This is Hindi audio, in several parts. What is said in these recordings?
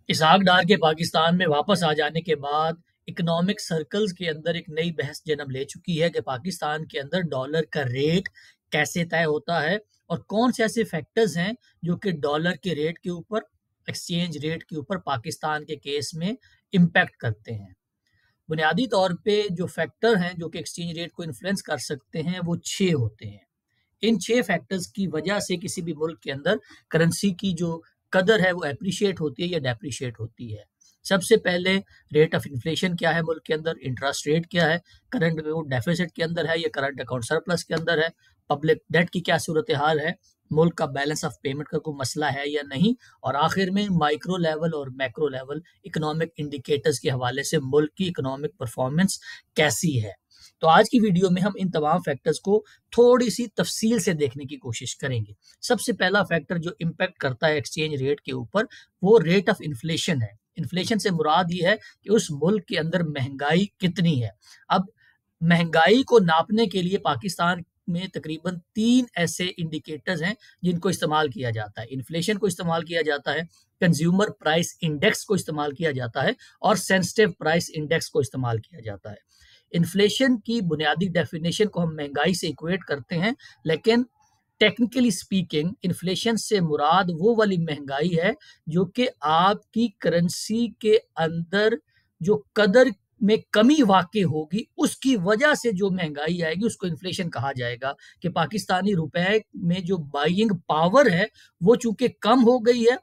इसहाक डार के पाकिस्तान में वापस आ जाने के बाद इकोनॉमिक सर्कल्स के अंदर एक नई बहस जन्म ले चुकी है कि पाकिस्तान के अंदर डॉलर का रेट कैसे तय होता है और कौन से ऐसे फैक्टर्स हैं जो कि डॉलर के रेट के ऊपर, एक्सचेंज रेट के ऊपर पाकिस्तान के केस में इम्पैक्ट करते हैं। बुनियादी तौर पे जो फैक्टर हैं जो कि एक्सचेंज रेट को इन्फ्लुएंस कर सकते हैं वो 6 होते हैं। इन 6 फैक्टर्स की वजह से किसी भी मुल्क के अंदर करेंसी की जो कदर है वो एप्रिशिएट होती है या डेप्रिशिएट होती है। सबसे पहले रेट ऑफ इन्फ्लेशन क्या है मुल्क के अंदर, इंटरेस्ट रेट क्या है, करंट अकाउंट डेफिसिट के अंदर है या करंट अकाउंट सरप्लस के अंदर है, पब्लिक डेट की क्या सूरत हाल है, मुल्क का बैलेंस ऑफ पेमेंट का कोई मसला है या नहीं, और आखिर में माइक्रो लेवल और मैक्रो लेवल इकोनॉमिक इंडिकेटर्स के हवाले से मुल्क की इकोनॉमिक परफॉर्मेंस कैसी है। तो आज की वीडियो में हम इन तमाम फैक्टर्स को थोड़ी सी तफसील से देखने की कोशिश करेंगे। सबसे पहला फैक्टर जो इम्पैक्ट करता है एक्सचेंज रेट के ऊपर वो रेट ऑफ इन्फ्लेशन है। इन्फ्लेशन से मुराद ये है कि उस मुल्क के अंदर महंगाई कितनी है। अब महंगाई को नापने के लिए पाकिस्तान में तकरीबन 3 ऐसे इंडिकेटर्स हैं जिनको इस्तेमाल किया जाता है। इन्फ्लेशन को इस्तेमाल किया जाता है, कंज्यूमर प्राइस इंडेक्स को इस्तेमाल किया जाता है और सेंसिटिव प्राइस इंडेक्स को इस्तेमाल किया जाता है। इन्फ्लेशन की बुनियादी डेफिनेशन को हम महंगाई से इक्वेट करते हैं, लेकिन टेक्निकली स्पीकिंग इन्फ्लेशन से मुराद वो वाली महंगाई है जो कि आपकी करेंसी के अंदर जो कदर में कमी वाक़ई होगी उसकी वजह से जो महंगाई आएगी उसको इन्फ्लेशन कहा जाएगा। कि पाकिस्तानी रुपए में जो बाइंग पावर है वो चूंकि कम हो गई है,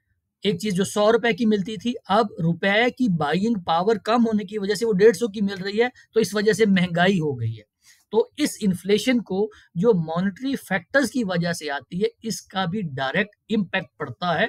एक चीज जो 100 रुपए की मिलती थी अब रुपए की बाइंग पावर कम होने की वजह से वो 150 की मिल रही है, तो इस वजह से महंगाई हो गई है। तो इस इन्फ्लेशन को जो मॉनेटरी फैक्टर्स की वजह से आती है इसका भी डायरेक्ट इम्पैक्ट पड़ता है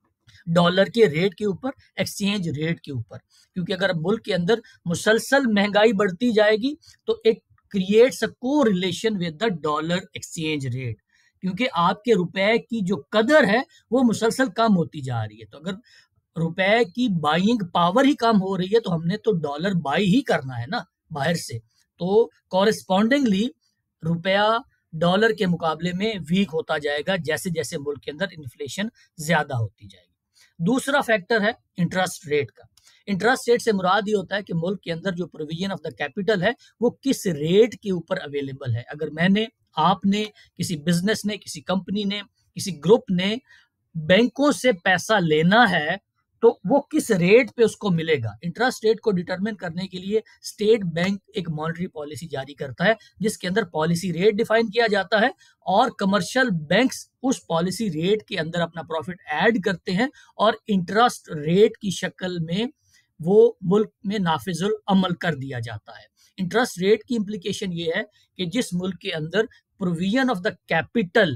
डॉलर के रेट के ऊपर, एक्सचेंज रेट के ऊपर। क्योंकि अगर मुल्क के अंदर मुसलसल महंगाई बढ़ती जाएगी तो एक creates a correlation with the dollar exchange rate, क्योंकि आपके रुपए की जो कदर है वो मुसलसल कम होती जा रही है। तो अगर रुपए की बाइंग पावर ही कम हो रही है तो हमने तो डॉलर बाई ही करना है ना बाहर से। तो कॉरेस्पॉन्डिंगली रुपया डॉलर के मुकाबले में वीक होता जाएगा जैसे जैसे मुल्क के अंदर इन्फ्लेशन ज्यादा होती जाएगी। दूसरा फैक्टर है इंटरेस्ट रेट का। इंटरेस्ट रेट से मुराद ये होता है कि मुल्क के अंदर जो प्रोविजन ऑफ द कैपिटल है वो किस रेट के ऊपर अवेलेबल है। अगर मैंने, आपने, किसी बिजनेस ने, किसी कंपनी ने, किसी ग्रुप ने बैंकों से पैसा लेना है तो वो किस रेट पे उसको मिलेगा। इंटरेस्ट रेट को डिटरमिन करने के लिए स्टेट बैंक एक मॉनेटरी पॉलिसी जारी करता है जिसके अंदर पॉलिसी रेट डिफाइन किया जाता है और कमर्शियल बैंक्स उस पॉलिसी रेट के अंदर अपना प्रॉफिट ऐड करते हैं और इंटरेस्ट रेट की शक्ल में वो मुल्क में नाफिजुल अमल कर दिया जाता है। इंटरेस्ट रेट की इम्प्लीकेशन ये है कि जिस मुल्क के अंदर प्रोविजन ऑफ द कैपिटल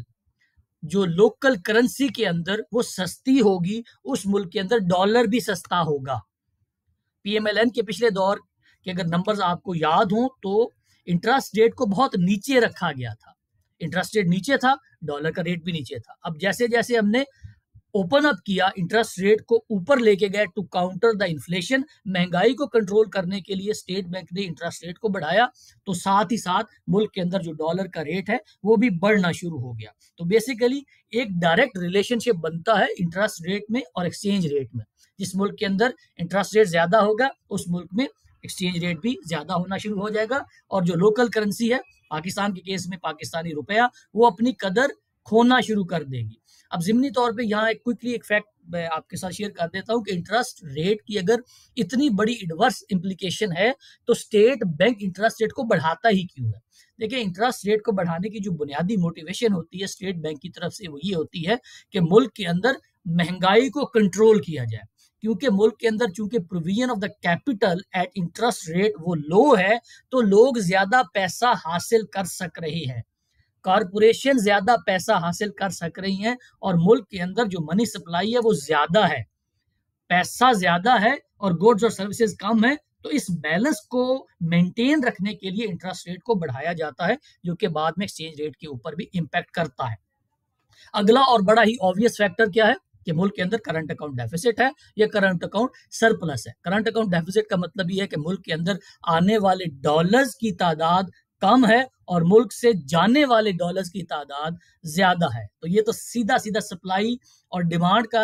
जो लोकल करेंसी के अंदर वो सस्ती होगी उस मुल्क के अंदर डॉलर भी सस्ता होगा। पीएमएलएन के पिछले दौर के अगर नंबर्स आपको याद हो तो इंटरेस्ट रेट को बहुत नीचे रखा गया था। इंटरेस्ट रेट नीचे था, डॉलर का रेट भी नीचे था। अब जैसे जैसे हमने ओपन अप किया, इंटरेस्ट रेट को ऊपर लेके गए टू काउंटर द इन्फ्लेशन, महंगाई को कंट्रोल करने के लिए स्टेट बैंक ने इंटरेस्ट रेट को बढ़ाया, तो साथ ही साथ मुल्क के अंदर जो डॉलर का रेट है वो भी बढ़ना शुरू हो गया। तो बेसिकली एक डायरेक्ट रिलेशनशिप बनता है इंटरेस्ट रेट में और एक्सचेंज रेट में। जिस मुल्क के अंदर इंटरेस्ट रेट ज्यादा होगा उस मुल्क में एक्सचेंज रेट भी ज्यादा होना शुरू हो जाएगा और जो लोकल करेंसी है, पाकिस्तान के केस में पाकिस्तानी रुपया, वो अपनी कदर खोना शुरू कर देगी। अब ज़िमनी तौर पे यहाँ एक क्विकली एक फैक्ट मैं आपके साथ शेयर कर देता हूँ कि इंटरेस्ट रेट की अगर इतनी बड़ी इनवर्स इम्प्लीकेशन है तो स्टेट बैंक इंटरेस्ट रेट को बढ़ाता ही क्यों है। देखिए, इंटरेस्ट रेट को बढ़ाने की जो बुनियादी मोटिवेशन होती है स्टेट बैंक की तरफ से वो ये होती है कि मुल्क के अंदर महंगाई को कंट्रोल किया जाए। क्योंकि मुल्क के अंदर चूंकि provision of the capital at interest rate वो लो है तो लोग ज्यादा पैसा हासिल कर सक रहे हैं, कॉरपोरेशन ज्यादा पैसा हासिल कर सक रही हैं और मुल्क के अंदर जो मनी सप्लाई है वो ज्यादा है, पैसा ज्यादा है और गुड्स और सर्विसेज कम है। तो इस बैलेंस को मेंटेन रखने के लिए इंटरेस्ट रेट को बढ़ाया जाता है जो कि बाद में एक्सचेंज रेट के ऊपर भी इंपैक्ट करता है। अगला और बड़ा ही ऑब्वियस फैक्टर क्या है कि मुल्क के अंदर करंट अकाउंट डेफिसिट है या करंट अकाउंट सरप्लस है। करंट अकाउंट डेफिसिट का मतलब ये है कि मुल्क के अंदर आने वाले डॉलर्स की तादाद कम है और मुल्क से जाने वाले डॉलर्स की तादाद ज्यादा है। तो ये तो सीधा सीधा सप्लाई और डिमांड का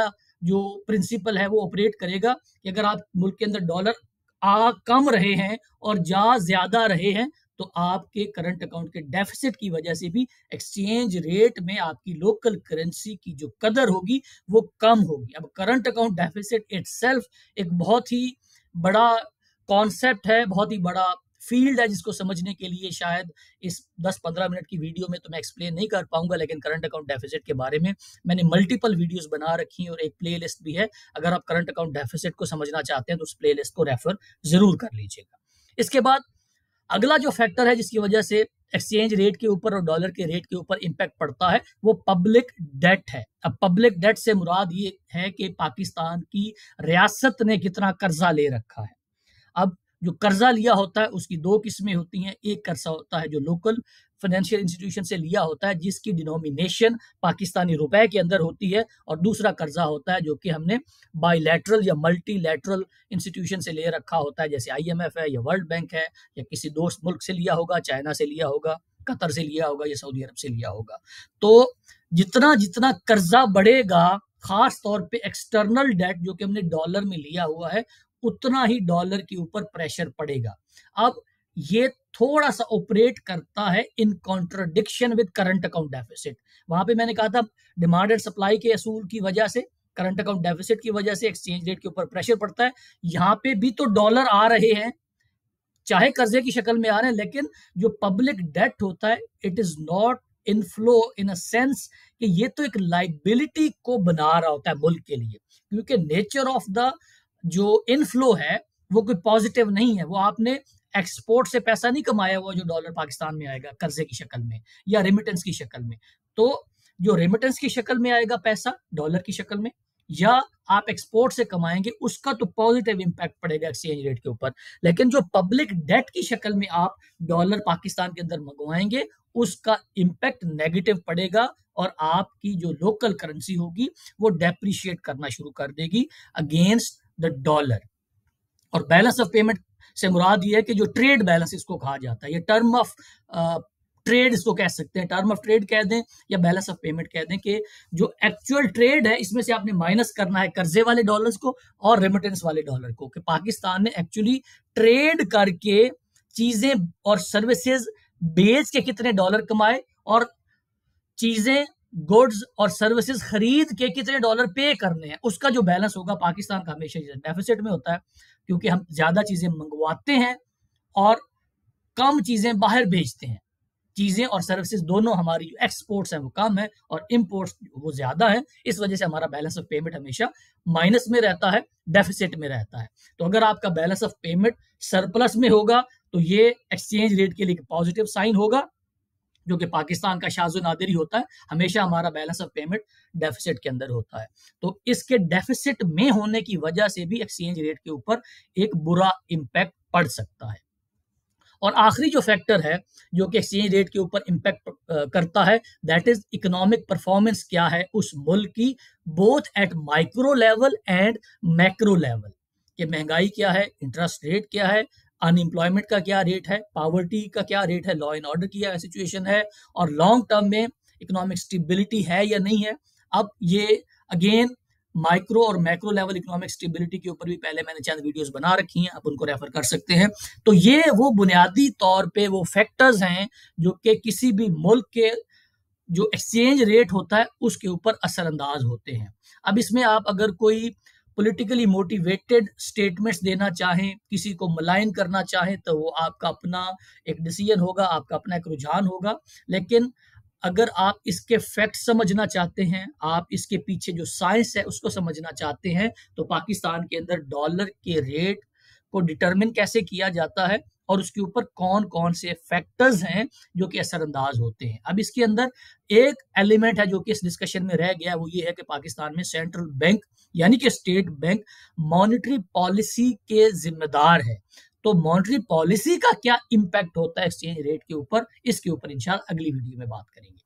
जो प्रिंसिपल है वो ऑपरेट करेगा कि अगर आप मुल्क के अंदर डॉलर आ कम रहे हैं और जा ज्यादा रहे हैं तो आपके करंट अकाउंट के डेफिसिट की वजह से भी एक्सचेंज रेट में आपकी लोकल करेंसी की जो कदर होगी वो कम होगी। अब करंट अकाउंट डेफिसिट इटसेल्फ एक बहुत ही बड़ा कॉन्सेप्ट है, बहुत ही बड़ा फील्ड है जिसको समझने के लिए शायद इस 10-15 मिनट की वीडियो में तो मैं एक्सप्लेन नहीं कर पाऊंगा, लेकिन करंट अकाउंट डेफिसिट के बारे में मैंने मल्टीपल वीडियोस बना रखी हैं और एक प्लेलिस्ट भी है। अगर आप करंट अकाउंट डेफिसिट को समझना चाहते हैं तो उस प्लेलिस्ट को रेफर जरूर कर लीजिएगा। इसके बाद अगला जो फैक्टर है जिसकी वजह से एक्सचेंज रेट के ऊपर और डॉलर के रेट के ऊपर इंपैक्ट पड़ता है वो पब्लिक डेट है। अब पब्लिक डेट से मुराद ये है कि पाकिस्तान की रियासत ने कितना कर्जा ले रखा है। अब जो कर्जा लिया होता है उसकी दो किस्में होती हैं। एक कर्जा होता है जो लोकल फाइनेंशियल इंस्टीट्यूशन से लिया होता है जिसकी डिनोमिनेशन पाकिस्तानी रुपए के अंदर होती है, और दूसरा कर्जा होता है जो कि हमने बायलैटरल या मल्टीलैटरल इंस्टीट्यूशन से ले रखा होता है, जैसे IMF है या वर्ल्ड बैंक है या किसी दोस्त मुल्क से लिया होगा, चाइना से लिया होगा, कतर से लिया होगा या सऊदी अरब से लिया होगा। तो जितना जितना कर्जा बढ़ेगा, खास तौर पे एक्सटर्नल डेट जो कि हमने डॉलर में लिया हुआ है, उतना ही डॉलर के ऊपर प्रेशर पड़ेगा। अब ये थोड़ा सा ऑपरेट करता है in contradiction with current account deficit. वहां पे मैंने कहा था डिमांड एंड सप्लाई के असूल की वजह से, करंट अकाउंट डेफिसिट की वजह से एक्सचेंज रेट के ऊपर प्रेशर पड़ता है। यहाँ पे भी तो डॉलर आ रहे हैं, चाहे कर्जे की शक्ल में आ रहे हैं, लेकिन जो पब्लिक डेट होता है it is not inflow in a sense कि ये तो एक लाइबिलिटी को बना रहा होता है मुल्क के लिए, क्योंकि नेचर ऑफ द जो इनफ्लो है वो कोई पॉजिटिव नहीं है। वो आपने एक्सपोर्ट से पैसा नहीं कमाया हुआ जो डॉलर पाकिस्तान में आएगा कर्जे की शक्ल में या रेमिटेंस की शक्ल में। तो जो रेमिटेंस की शक्ल में आएगा पैसा डॉलर की शक्ल में, या आप एक्सपोर्ट से कमाएंगे, उसका तो पॉजिटिव इंपैक्ट पड़ेगा एक्सचेंज रेट के ऊपर। लेकिन जो पब्लिक डेट की शक्ल में आप डॉलर पाकिस्तान के अंदर मंगवाएंगे उसका इंपैक्ट नेगेटिव पड़ेगा और आपकी जो लोकल करेंसी होगी वो डेप्रिशिएट करना शुरू कर देगी अगेंस्ट द डॉलर। और बैलेंस ऑफ पेमेंट से मुराद ये है कि जो ट्रेड बैलेंस इसको कहा जाता है, ये टर्म ऑफ ट्रेड इसको कह सकते हैं, टर्म ऑफ ट्रेड कह दें या बैलेंस ऑफ पेमेंट कह दें, कि जो एक्चुअल ट्रेड है इसमें से आपने माइनस करना है कर्जे वाले डॉलर्स को और रेमिटेंस वाले डॉलर को, कि पाकिस्तान ने एक्चुअली ट्रेड करके चीजें और सर्विसेज बेच के कितने डॉलर कमाए और चीजें गुड्स और सर्विसेज खरीद के कितने डॉलर पे करने हैं, उसका जो बैलेंस होगा पाकिस्तान का हमेशा डेफिसिट में होता है, क्योंकि हम ज्यादा चीजें मंगवाते हैं और कम चीजें बाहर भेजते हैं। चीजें और सर्विसेज दोनों हमारी जो एक्सपोर्ट्स हैं वो कम है और इंपोर्ट्स वो ज्यादा है। इस वजह से हमारा बैलेंस ऑफ पेमेंट हमेशा माइनस में रहता है, डेफिसिट में रहता है। तो अगर आपका बैलेंस ऑफ पेमेंट सरप्लस में होगा तो ये एक्सचेंज रेट के लिए पॉजिटिव साइन होगा, जो कि पाकिस्तान का शाज़ो नादिरी होता है, हमेशा हमारा बैलेंस ऑफ पेमेंट डेफिसिट के अंदर होता है। तो इसके डेफिसिट में होने की वजह से भी एक्सचेंज रेट के ऊपर एक बुरा इंपैक्ट पड़ सकता है। और आखिरी जो फैक्टर है जो कि एक्सचेंज रेट के ऊपर इंपैक्ट करता है, दैट इज इकोनॉमिक परफॉर्मेंस क्या है उस मुल्क की, both at micro level and macro level. कि महंगाई क्या है, इंटरेस्ट रेट क्या है, अनएम्प्लॉयमेंट का क्या रेट है, पॉवर्टी का क्या रेट है, लॉ एंड ऑर्डर की क्या सिचुएशन है, और लॉन्ग टर्म में इकोनॉमिक स्टेबिलिटी है या नहीं है। अब ये अगेन माइक्रो और मैक्रो लेवल इकोनॉमिक स्टेबिलिटी के ऊपर भी पहले मैंने चंद वीडियोस बना रखी हैं, आप उनको रेफर कर सकते हैं। तो ये वो बुनियादी तौर पे वो फैक्टर्स हैं जो कि किसी भी मुल्क के जो एक्सचेंज रेट होता है उसके ऊपर असरअंदाज होते हैं। अब इसमें आप अगर कोई पॉलिटिकली मोटिवेटेड स्टेटमेंट्स देना चाहें, किसी को मलाइन करना चाहें, तो वो आपका अपना एक डिसीजन होगा, आपका अपना एक रुझान होगा। लेकिन अगर आप इसके फैक्ट समझना चाहते हैं, आप इसके पीछे जो साइंस है उसको समझना चाहते हैं, तो पाकिस्तान के अंदर डॉलर के रेट को डिटरमिन कैसे किया जाता है और उसके ऊपर कौन कौन से फैक्टर्स हैं जो कि असरअंदाज होते हैं। अब इसके अंदर एक एलिमेंट है जो कि इस डिस्कशन में रह गया, वो ये है कि पाकिस्तान में सेंट्रल बैंक यानी कि स्टेट बैंक मॉनेटरी पॉलिसी के जिम्मेदार है। तो मॉनेटरी पॉलिसी का क्या इंपैक्ट होता है एक्सचेंज रेट के ऊपर, इसके ऊपर इंशाल्लाह अगली वीडियो में बात करेंगे।